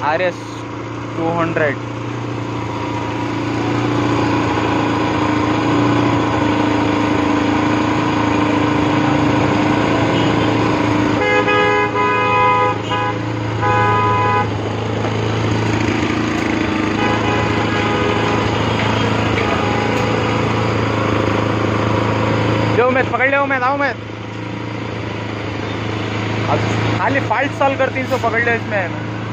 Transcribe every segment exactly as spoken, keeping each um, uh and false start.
Are S two hundred. लो मैं पकड़ ले मैं आओ मैं अब खाली फाल्ट सॉल्व कर तीन सौ पकड़ ले इसमें।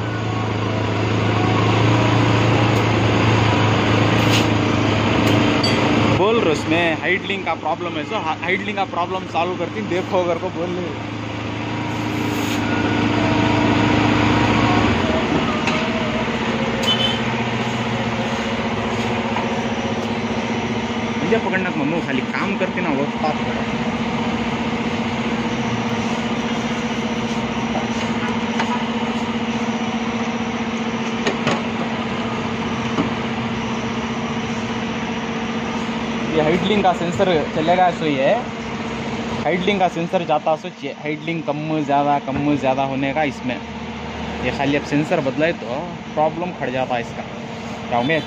बोल रहे उसमें हाइडलिंग का प्रॉब्लम है, सो हाइडलिंग का प्रॉब्लम सॉल्व करती देखो अगर को बोल ले। मुझे पकड़ना मम्मी खाली काम करती ना वो पास करो। ये हाइडलिंग का सेंसर चलेगा सो ये हाइडलिंग का सेंसर जाता सो हाइडलिंग कम ज़्यादा कम ज़्यादा होने का इसमें ये खाली अब सेंसर बदलाए तो प्रॉब्लम खड़ जाता है इसका। क्या उम्मीद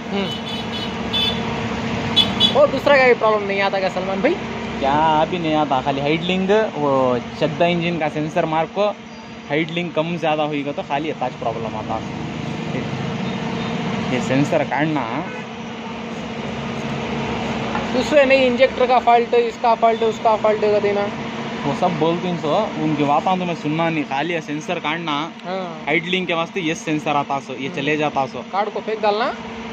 और दूसरा क्या प्रॉब्लम नहीं आता क्या सलमान भाई? क्या अभी नहीं आता, खाली हाइडलिंग वो चद्दा इंजन का सेंसर मार्क को हाइडलिंग कम ज़्यादा होगा तो खाली अताज प्रॉब्लम आता है। ये सेंसर काटना दूसरे नहीं, इंजेक्टर का फॉल्ट, इसका फॉल्ट, उसका फॉल्ट का देना वो सब बोलती हैं सो उनकी बात तो मैं सुनना नहीं, खाली सेंसर काटना। हाँ। हाइडलिंग के वास्ते ये सेंसर आता सो ये चले जाता सो कार्ड को फेंक डालना।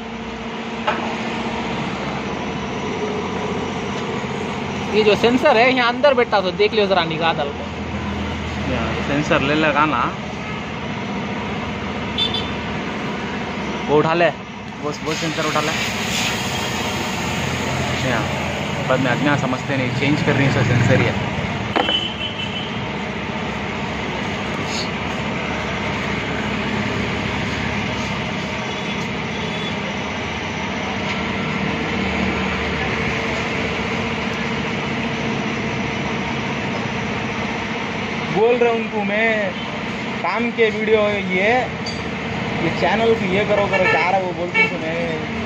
ये जो सेंसर है यहाँ अंदर बैठा तो देख लियो जरा निगाह डाल को। सेंसर ले लगा ना वो उठा ले वो वो सेंसर उठा ले। बाद में अज्ञा समझते नहीं चेंज कर रही है सेंसर ही है। बोल रहा हूँ उनको मैं काम के वीडियो ये ये चैनल को ये करो करो क्या रहा वो बोलती हूँ मैं।